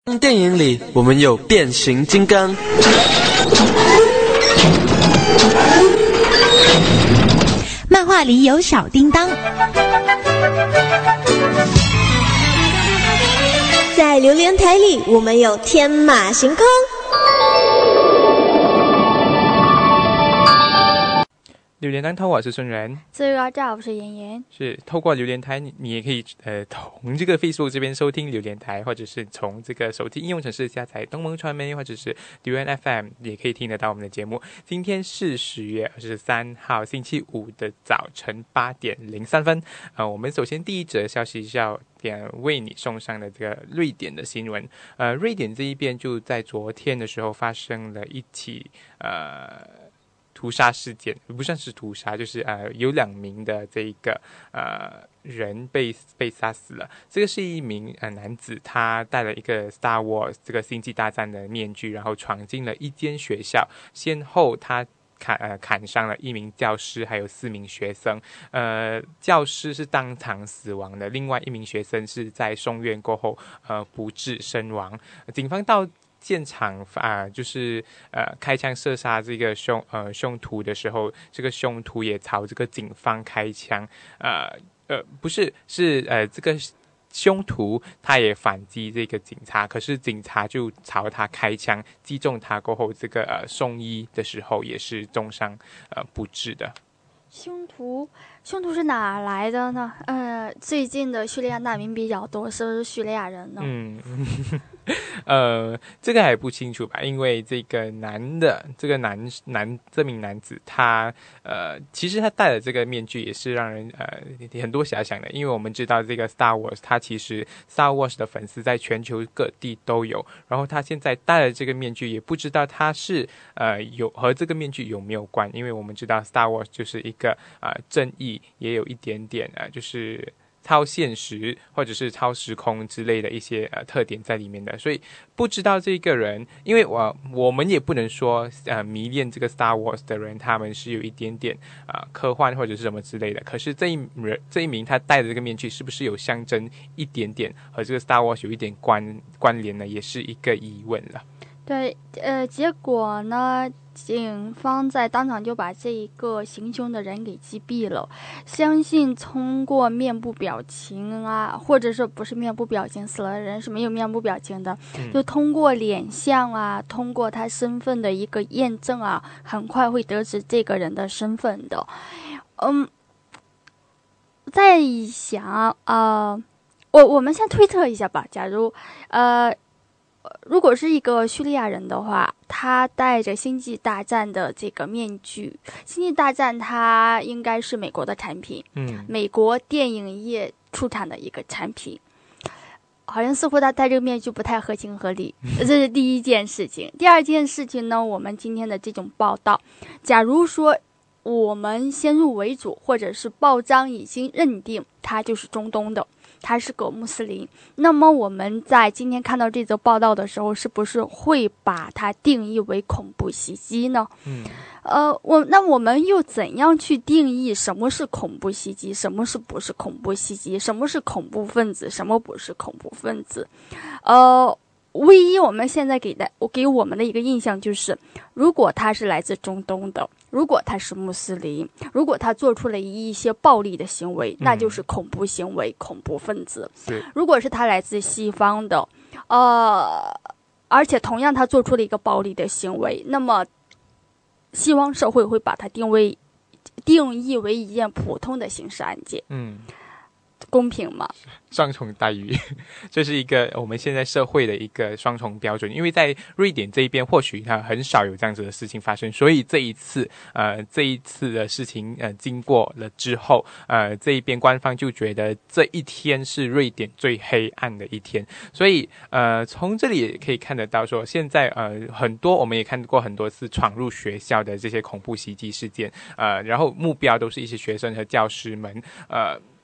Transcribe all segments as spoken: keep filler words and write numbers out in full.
电影里我们有变形金刚， 漫画里有小叮当， 在榴莲台里我们有天马行空。 榴莲台，我是孙仁。 自由家，我是妍妍。 是透过榴莲台，你也可以呃从这个 Facebook 这边收听榴莲台，或者是从这个手机应用程式下载东盟传媒，或者是 D U N F M 也可以听得到我们的节目。今天是十月二十三号星期五的早晨八点零三分。呃，我们首先第一则消息要点为你送上的这个瑞典的新闻。呃，瑞典这一边就在昨天的时候发生了一起呃。屠杀事件不算是屠杀，就是呃有两名的这个呃人被被杀死了。这个是一名呃男子，他戴了一个 Star Wars 这个星际大战的面具，然后闯进了一间学校，先后他砍呃砍伤了一名教师，还有四名学生。呃，教师是当场死亡的，另外一名学生是在送院过后呃不治身亡。警方到现场啊、呃，就是呃开枪射杀这个凶呃凶徒的时候，这个凶徒也朝这个警方开枪，呃呃不是是呃这个凶徒他也反击这个警察，可是警察就朝他开枪，击中他过后，这个呃送医的时候也是重伤呃不治的。 凶徒，凶徒是哪来的呢？呃，最近的叙利亚难民比较多，是不是叙利亚人呢？ 嗯，呃，这个还不清楚吧？因为这个男的，这个男男这名男子他，呃，其实他戴的这个面具也是让人呃很多遐想的，因为我们知道这个 Star Wars， 他其实 Star Wars 的粉丝在全球各地都有，然后他现在戴了这个面具，也不知道他是呃有和这个面具有没有关，因为我们知道 Star Wars 就是一个啊、呃、正义，也有一点点啊、呃、就是超现实或者是超时空之类的一些呃特点在里面的，所以不知道这个人，因为我我们也不能说呃迷恋这个 Star Wars 的人，他们是有一点点啊、呃、科幻或者是什么之类的。可是这一人这一名他戴的这个面具，是不是有象征一点点和这个 Star Wars 有一点关关联呢？也是一个疑问了。 对，呃，结果呢，警方在当场就把这一个行凶的人给击毙了。相信通过面部表情啊，或者是不是面部表情，死了的人是没有面部表情的， 嗯、 就通过脸相啊，通过他身份的一个验证啊，很快会得知这个人的身份的。嗯，在想啊、呃，我我们先推测一下吧，假如呃。如果是一个叙利亚人的话，他戴着星际大战的这个面具，星际大战它应该是美国的产品， 嗯， 美国电影业出产的一个产品，好像似乎他戴这个面具不太合情合理，这是第一件事情。第二件事情呢，我们今天的这种报道，假如说我们先入为主，或者是报章已经认定他就是中东的，他是个穆斯林，那么我们在今天看到这则报道的时候，是不是会把它定义为恐怖袭击呢？ 嗯， 呃，我那我们又怎样去定义什么是恐怖袭击，什么是不是恐怖袭击，什么是恐怖分子，什么不是恐怖分子？呃，唯一我们现在给的给我们的一个印象就是，如果他是来自中东的，如果他是穆斯林，如果他做出了一些暴力的行为，那就是恐怖行为、嗯、恐怖分子。如果是他来自西方的，呃，而且同样他做出了一个暴力的行为，那么西方社会会把它定位定义为一件普通的刑事案件。 嗯， 公平吗？ 双重待遇，这是一个我们现在社会的一个双重标准。因为在瑞典这一边，或许它很少有这样子的事情发生，所以这一次，呃，这一次的事情，呃，经过了之后，呃，这一边官方就觉得这一天是瑞典最黑暗的一天。所以，呃，从这里也可以看得到说，现在呃，很多我们也看过很多次闯入学校的这些恐怖袭击事件，呃，然后目标都是一些学生和教师们，呃。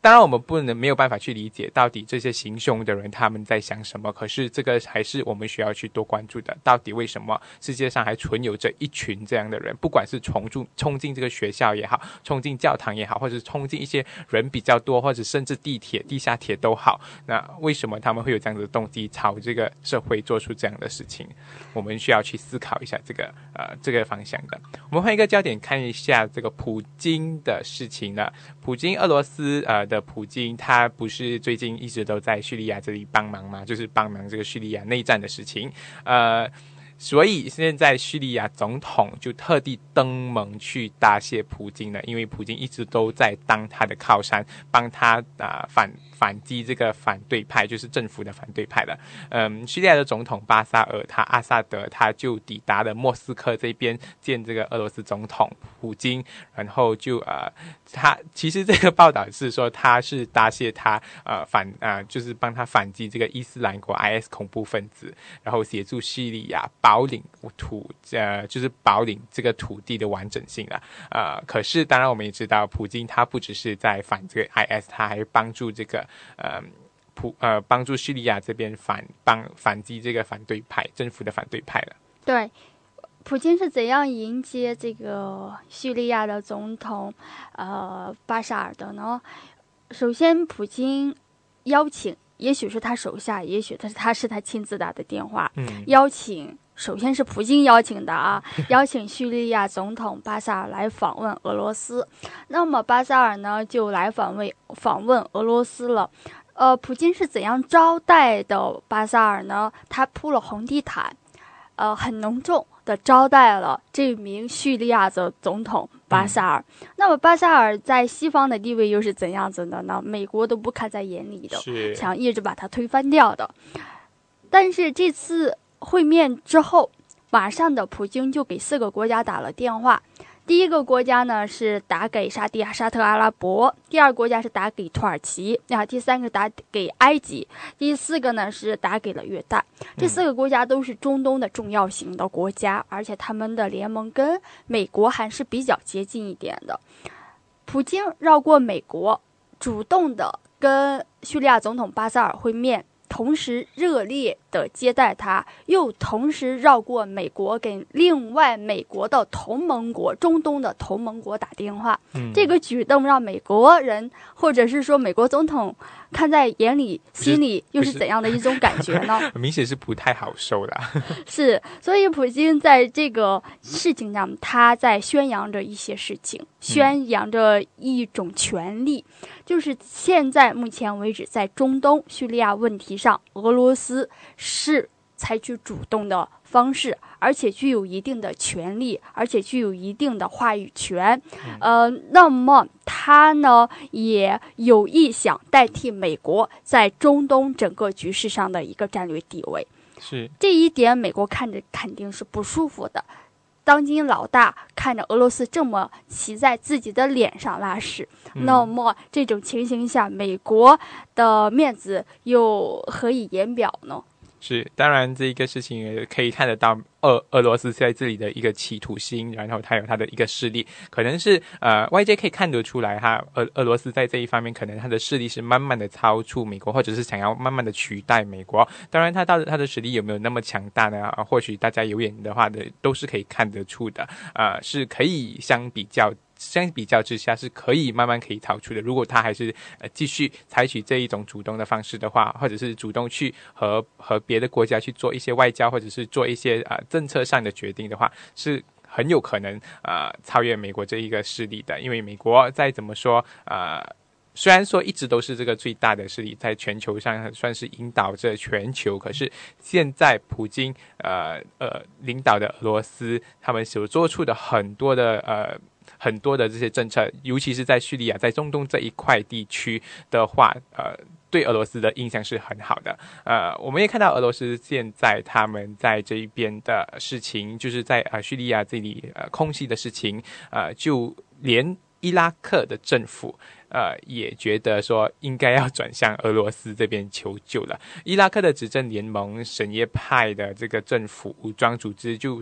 当然我们不能没有办法去理解到底这些行凶的人他们在想什么，可是这个还是我们需要去多关注的，到底为什么世界上还存有着一群这样的人，不管是冲进冲进这个学校也好，冲进教堂也好，或者是冲进一些人比较多，或者甚至地铁地下铁都好，那为什么他们会有这样的动机朝这个社会做出这样的事情，我们需要去思考一下这个呃这个方向的。我们换一个焦点看一下这个普京的事情呢。普京，俄罗斯呃的普京，他不是最近一直都在叙利亚这里帮忙吗？就是帮忙这个叙利亚内战的事情，呃。所以现在叙利亚总统就特地登门去答谢普京了，因为普京一直都在当他的靠山，帮他啊、呃、反反击这个反对派，就是政府的反对派了。嗯，叙利亚的总统巴沙尔他阿萨德他就抵达了莫斯科这边见这个俄罗斯总统普京，然后就呃他其实这个报道是说他是答谢他呃反呃就是帮他反击这个伊斯兰国 I S 恐怖分子，然后协助叙利亚保领土呃就是保领这个土地的完整性了。呃，可是当然我们也知道，普京他不只是在反这个 I S， 他还帮助这个呃普呃帮助叙利亚这边反帮反击这个反对派政府的反对派了。 对，普京是怎样迎接这个叙利亚的总统呃巴沙尔的呢？首先，普京邀请，也许是他手下，也许他是他是他亲自打的电话，嗯，邀请。首先是普京邀请的啊，邀请叙利亚总统巴沙尔来访问俄罗斯。那么巴沙尔呢，就来访问访问俄罗斯了。呃，普京是怎样招待的巴沙尔呢？他铺了红地毯，呃，很隆重的招待了这名叙利亚的总统巴沙尔。嗯、那么巴沙尔在西方的地位又是怎样子的呢？美国都不看在眼里的，想一直把他推翻掉的。但是这次会面之后，马上的普京就给四个国家打了电话。第一个国家呢是打给沙地沙特阿拉伯，第二个国家是打给土耳其，啊，第三个打给埃及，第四个呢是打给了约旦。这四个国家都是中东的重要型的国家，而且他们的联盟跟美国还是比较接近一点的。普京绕过美国，主动的跟叙利亚总统巴沙尔会面，同时热烈的接待他，又同时绕过美国给另外美国的同盟国中东的同盟国打电话、嗯、这个举动让美国人或者是说美国总统看在眼里，心里又是怎样的一种感觉呢？ 明显是不太好受的。 是，所以普京在这个事情上，他在宣扬着一些事情，宣扬着一种权利、嗯、就是现在目前为止在中东叙利亚问题上，俄罗斯是采取主动的方式，而且具有一定的权利，而且具有一定的话语权。呃，那么他呢也有意想代替美国在中东整个局势上的一个战略地位。 是， 这一点美国看着肯定是不舒服的。当今老大看着俄罗斯这么骑在自己的脸上拉屎、嗯、那么这种情形下，美国的面子又何以言表呢？ 是，当然这一个事情也可以看得到俄俄罗斯在这里的一个企图心，然后它有它的一个势力，可能是呃 Y J 可以看得出来哈，俄俄罗斯在这一方面可能它的势力是慢慢的超出美国，或者是想要慢慢的取代美国。当然它到它的实力有没有那么强大呢？啊、或许大家有眼的话的都是可以看得出的，呃，是可以相比较。相比较之下是可以慢慢可以逃出的。如果他还是呃继续采取这一种主动的方式的话，或者是主动去和和别的国家去做一些外交，或者是做一些呃政策上的决定的话，是很有可能呃超越美国这一个势力的。因为美国再怎么说呃。虽然说一直都是这个最大的势力，在全球上算是引导着全球，可是现在普京呃呃领导的俄罗斯，他们所做出的很多的呃很多的这些政策，尤其是在叙利亚、在中东这一块地区的话，呃。对俄罗斯的印象是很好的，呃，我们也看到俄罗斯现在他们在这一边的事情，就是在呃叙利亚这里呃空袭的事情，呃，就连伊拉克的政府呃也觉得说应该要转向俄罗斯这边求救了。伊拉克的执政联盟什叶派的这个政府武装组织就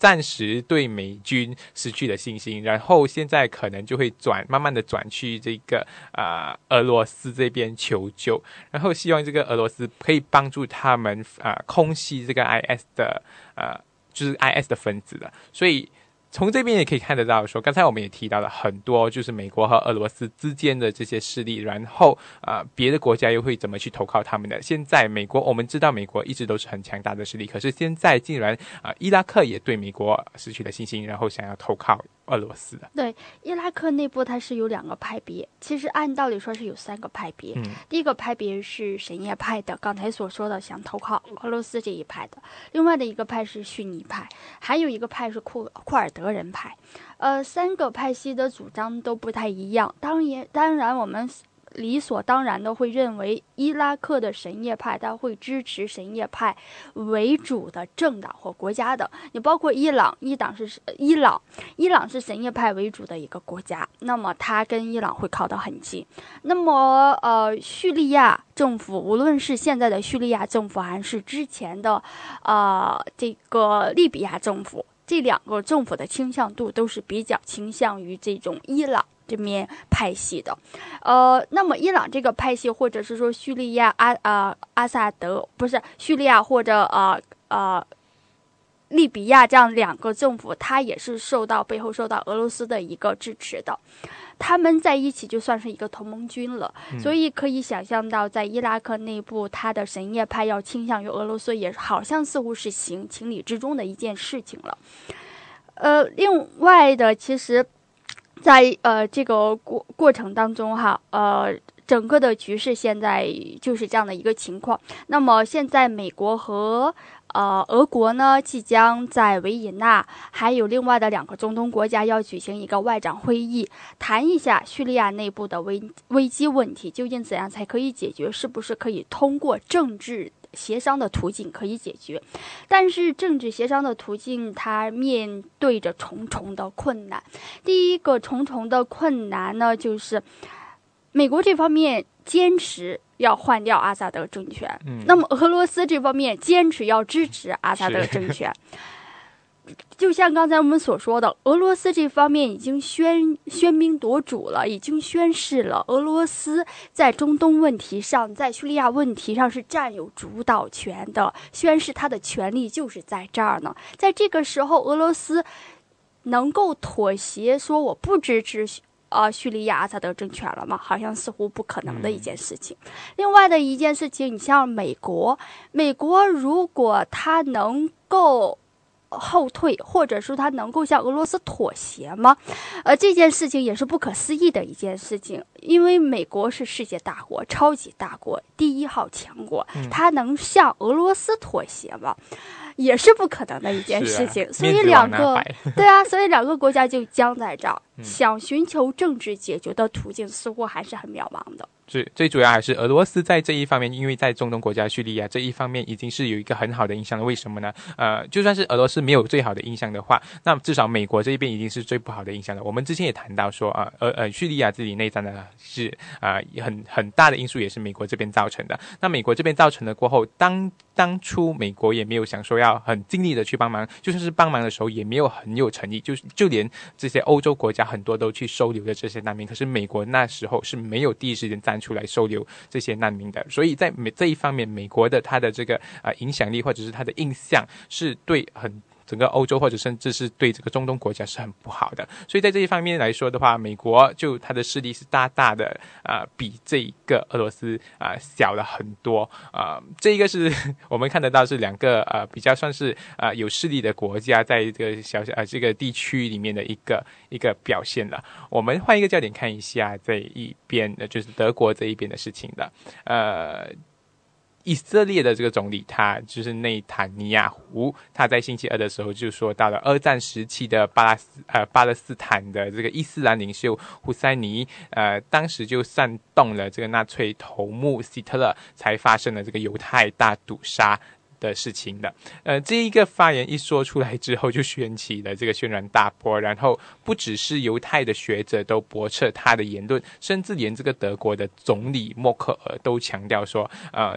暂时对美军失去了信心，然后现在可能就会转慢慢的转去这个啊、呃、俄罗斯这边求救，然后希望这个俄罗斯可以帮助他们啊、呃、空袭这个 I S 的呃就是 I S 的分子的，所以。从这边也可以看得到说，刚才我们也提到了很多，就是美国和俄罗斯之间的这些势力，然后呃，别的国家又会怎么去投靠他们的？现在美国，我们知道美国一直都是很强大的势力，可是现在竟然啊、呃，伊拉克也对美国失去了信心，然后想要投靠俄罗斯的。 对，伊拉克内部它是有两个派别，其实按道理说是有三个派别。 嗯， 第一个派别是什叶派的，刚才所说的想投靠俄罗斯这一派的；另外的一个派是逊尼派，还有一个派是库库尔德人派。呃，三个派系的主张都不太一样。当然，当然我们理所当然的会认为伊拉克的什叶派他会支持什叶派为主的政党或国家的，你包括伊朗，伊朗是伊朗，伊朗是什叶派为主的一个国家，那么他跟伊朗会靠得很近。那么呃，叙利亚政府，无论是现在的叙利亚政府还是之前的呃这个利比亚政府，这两个政府的倾向度都是比较倾向于这种伊朗这面派系的，呃，那么伊朗这个派系，或者是说叙利亚阿呃阿萨德，不是叙利亚或者呃呃利比亚这样两个政府，它也是受到背后受到俄罗斯的一个支持的，他们在一起就算是一个同盟军了， 嗯、 所以可以想象到，在伊拉克内部，他的什叶派要倾向于俄罗斯，也好像似乎是行情理之中的一件事情了。呃，另外的，其实。在呃这个过过程当中哈，呃整个的局势现在就是这样的一个情况。那么现在美国和呃俄国呢，即将在维也纳还有另外的两个中东国家要举行一个外长会议，谈一下叙利亚内部的危危机问题，究竟怎样才可以解决，是不是可以通过政治协商的途径可以解决。但是政治协商的途径它面对着重重的困难。第一个重重的困难呢，就是美国这方面坚持要换掉阿萨德政权， 嗯、 那么俄罗斯这方面坚持要支持阿萨德政权。就像刚才我们所说的，俄罗斯这方面已经宣喧宾夺主了，已经宣示了俄罗斯在中东问题上，在叙利亚问题上是占有主导权的，宣示他的权力就是在这儿呢。在这个时候，俄罗斯能够妥协说我不支持呃叙利亚阿萨德政权了吗？好像似乎不可能的一件事情。嗯、另外的一件事情，你像美国，美国如果他能够后退，或者说他能够向俄罗斯妥协吗？呃，这件事情也是不可思议的一件事情，因为美国是世界大国，超级大国，第一号强国，他能向俄罗斯妥协吗？也是不可能的一件事情。啊、所以两个对啊，所以两个国家就僵在这儿，嗯、想寻求政治解决的途径，似乎还是很渺茫的。 最最主要还是俄罗斯在这一方面，因为在中东国家叙利亚这一方面已经是有一个很好的印象了。为什么呢？呃，就算是俄罗斯没有最好的印象的话，那至少美国这一边已经是最不好的印象了。我们之前也谈到说啊，呃呃，叙利亚自己内战呢是啊、呃、很很大的因素也是美国这边造成的。那美国这边造成了过后，当当初美国也没有想说要很尽力的去帮忙，就算是帮忙的时候也没有很有诚意，就是就连这些欧洲国家很多都去收留了这些难民，可是美国那时候是没有第一时间站出来收留这些难民的，所以在美这一方面，美国的它的这个呃影响力或者是它的印象是对很整个欧洲或者甚至是对这个中东国家是很不好的，所以在这一方面来说的话，美国就它的势力是大大的啊、呃、比这一个俄罗斯啊、呃、小了很多啊、呃，这一个是我们看得到是两个呃比较算是啊、呃、有势力的国家在这个小小呃这个地区里面的一个一个表现了。我们换一个焦点看一下这一边的，就是德国这一边的事情了，呃。以色列的这个总理，他就是内塔尼亚胡，他在星期二的时候就说到了二战时期的巴勒斯呃巴勒斯坦的这个伊斯兰领袖胡塞尼，呃，当时就煽动了这个纳粹头目希特勒，才发生了这个犹太大屠杀的事情的。呃，这一个发言一说出来之后，就掀起了这个轩然大波，然后不只是犹太的学者都驳斥他的言论，甚至连这个德国的总理默克尔都强调说，呃。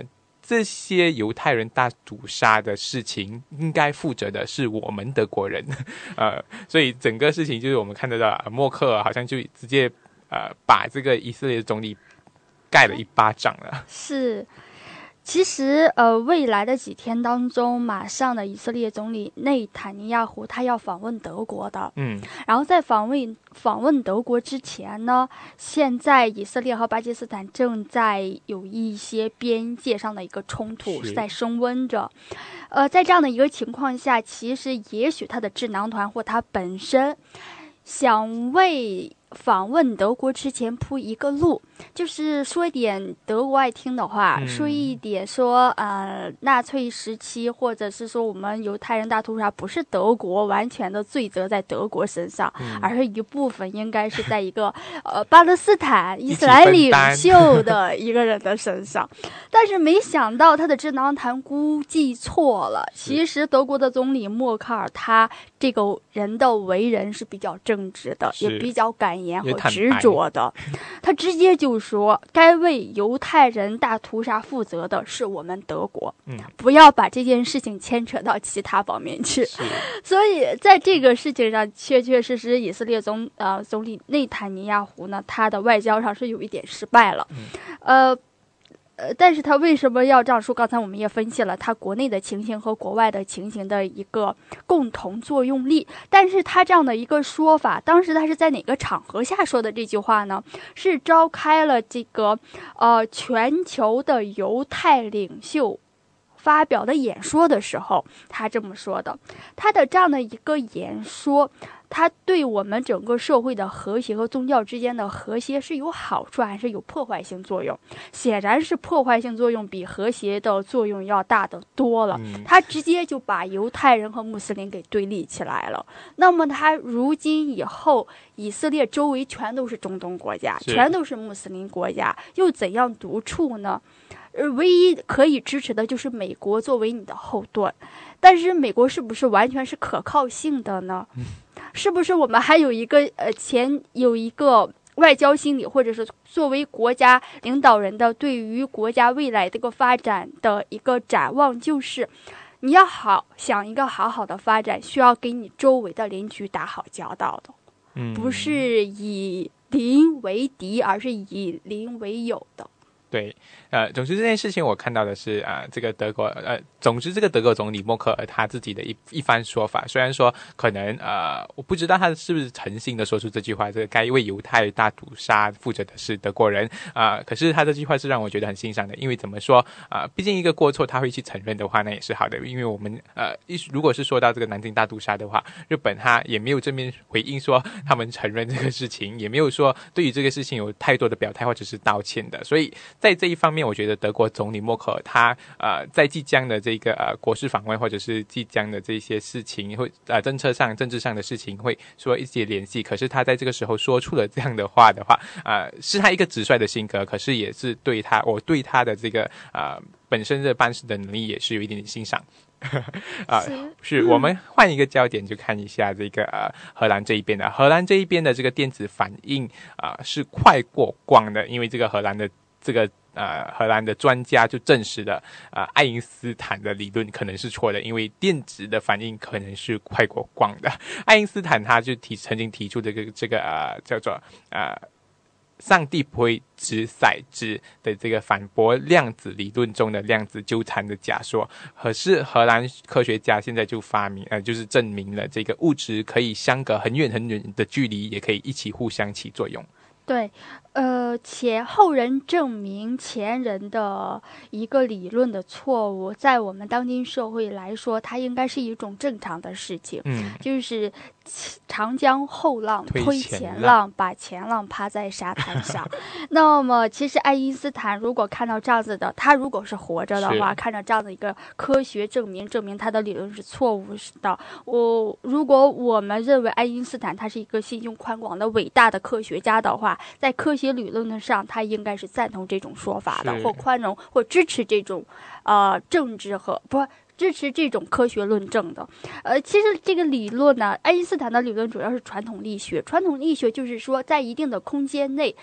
这些犹太人大屠杀的事情应该负责的是我们德国人，呃，所以整个事情就是我们看得到，呃、默克尔好像就直接呃把这个以色列的总理盖了一巴掌了。 是。其实，呃，未来的几天当中，马上的以色列总理内塔尼亚胡他要访问德国的， 嗯， 然后在访问访问德国之前呢，现在以色列和巴基斯坦正在有一些边界上的一个冲突是在升温着，呃，在这样的一个情况下，其实也许他的智囊团或他本身想为访问德国之前铺一个路，就是说一点德国爱听的话，嗯、说一点说呃纳粹时期或者是说我们犹太人大屠杀不是德国完全的罪责在德国身上，嗯、而是一部分应该是在一个呃巴勒斯坦伊斯兰领袖的一个人的身上。但是没想到他的智囊团估计错了，其实德国的总理默克尔他这个人的为人是比较正直的，也比较敢言和执着的，他直接就说该为犹太人大屠杀负责的是我们德国，嗯、不要把这件事情牵扯到其他方面去。所以在这个事情上，确确实实以色列总呃总理内塔尼亚胡呢，他的外交上是有一点失败了，嗯、呃。呃，但是他为什么要这样说？刚才我们也分析了他国内的情形和国外的情形的一个共同作用力。但是他这样的一个说法，当时他是在哪个场合下说的这句话呢？是召开了这个呃全球的犹太领袖发表的演说的时候，他这么说的。他的这样的一个演说，它对我们整个社会的和谐和宗教之间的和谐是有好处还是有破坏性作用？显然是破坏性作用比和谐的作用要大得多了。他直接就把犹太人和穆斯林给对立起来了。那么他如今以后，以色列周围全都是中东国家，全都是穆斯林国家，又怎样独处呢？呃，唯一可以支持的就是美国作为你的后盾，但是美国是不是完全是可靠性的呢？是不是我们还有一个呃前有一个外交心理，或者是作为国家领导人的对于国家未来这个发展的一个展望，就是你要好想一个好好的发展，需要给你周围的邻居打好交道的，嗯，不是以邻为敌，而是以邻为友的。 对，呃，总之这件事情我看到的是啊、呃，这个德国呃，总之这个德国总理默克尔他自己的一一番说法，虽然说可能呃，我不知道他是不是诚心的说出这句话，这个该为犹太大屠杀负责的是德国人啊、呃，可是他这句话是让我觉得很欣赏的，因为怎么说啊、呃，毕竟一个过错他会去承认的话，那也是好的，因为我们呃，如果是说到这个南京大屠杀的话，日本他也没有正面回应说他们承认这个事情，也没有说对于这个事情有太多的表态或者是道歉的，所以在这一方面，我觉得德国总理默克尔他呃在即将的这个呃国事访问，或者是即将的这些事情，会呃政策上、政治上的事情会说一些联系。可是他在这个时候说出了这样的话的话，呃，是他一个直率的性格，可是也是对他，我对他的这个呃本身的办事的能力也是有一点点欣赏。啊、呃，是我们换一个焦点，就看一下这个呃荷兰这一边的。荷兰这一边的这个电子反应啊、呃、是快过光的，因为这个荷兰的。这个呃，荷兰的专家就证实了，呃，爱因斯坦的理论可能是错的，因为电子的反应可能是快过光的。爱因斯坦他就提曾经提出这个这个呃叫做呃上帝不会掷骰子的这个反驳量子理论中的量子纠缠的假说。可是荷兰科学家现在就发明呃就是证明了这个物质可以相隔很远很远的距离，也可以一起互相起作用。 对，呃，且后人证明前人的一个理论的错误，在我们当今社会来说，它应该是一种正常的事情。嗯，就是长江后浪推前浪，把前浪趴在沙滩上。那么，其实爱因斯坦如果看到这样子的，他如果是活着的话，看到这样的一个科学证明，证明他的理论是错误的。我如果我们认为爱因斯坦他是一个心胸宽广的伟大的科学家的话，在科学理论上，他应该是赞同这种说法的，或宽容，或支持这种呃政治和不支持这种科学论证的。呃，其实这个理论呢，爱因斯坦的理论主要是传统力学。传统力学就是说，在一定的空间内，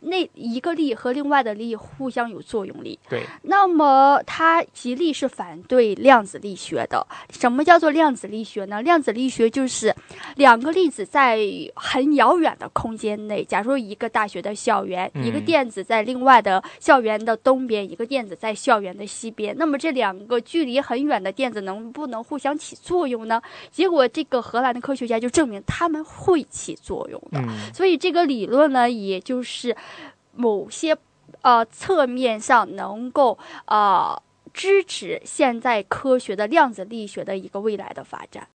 那一个力和另外的力互相有作用力。 对， 那么它极力是反对量子力学的。什么叫做量子力学呢？量子力学就是两个粒子在很遥远的空间内，假如一个大学的校园， 嗯、 一个电子在另外的校园的东边，一个电子在校园的西边，那么这两个距离很远的电子能不能互相起作用呢？结果这个荷兰的科学家就证明他们会起作用的。 嗯、 所以这个理论呢，也就是某些呃侧面上能够呃支持现在科学的量子力学的一个未来的发展。